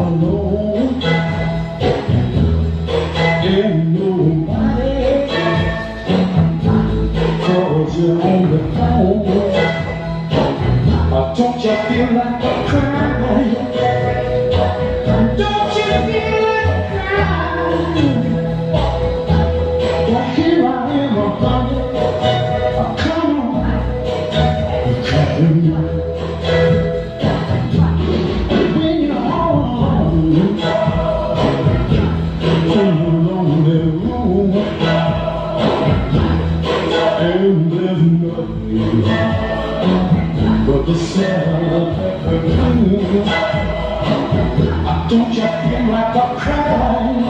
alone. Ain't nobody, 'cause you're on the phone. Don't you feel like crying? Don't you feel like crying? Well, here I am, honey. Come on, come on. When you're home, in the lonely room, and there's nothing but the smell of perfume. Don't you feel like I'm crying?